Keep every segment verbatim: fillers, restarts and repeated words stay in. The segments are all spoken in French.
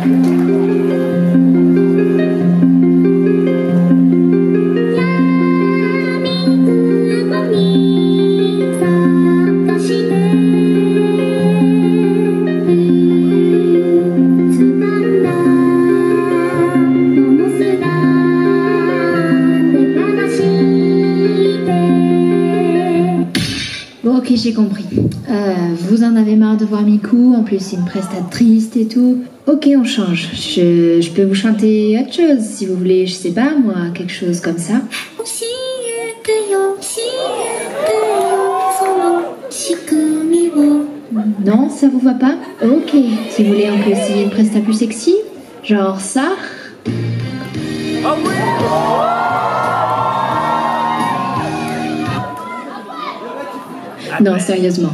Bon, ok, j'ai compris. Euh, vous en avez marre de voir Miku, en plus c'est une prestate triste et tout. Ok, on change. Je, je peux vous chanter autre chose, si vous voulez, je sais pas, moi, quelque chose comme ça. Non, ça vous va pas? Ok, si vous voulez, on peut essayer une presta plus sexy, genre ça. Ah oui! Non, sérieusement.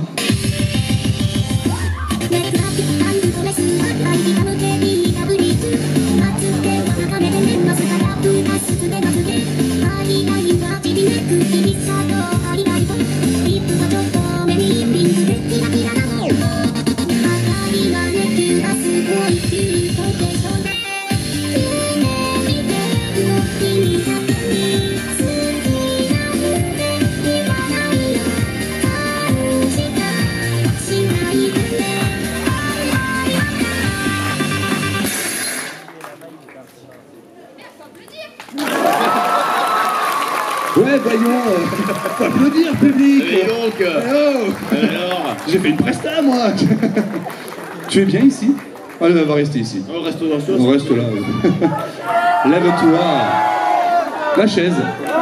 Ouais, voyons, euh, faut applaudir, public. Et donc, euh, oh. alors, J'ai fait une presta, moi. Tu es bien ici? Allez, on va rester ici. on reste dans ce On reste là. Lève-toi. La chaise.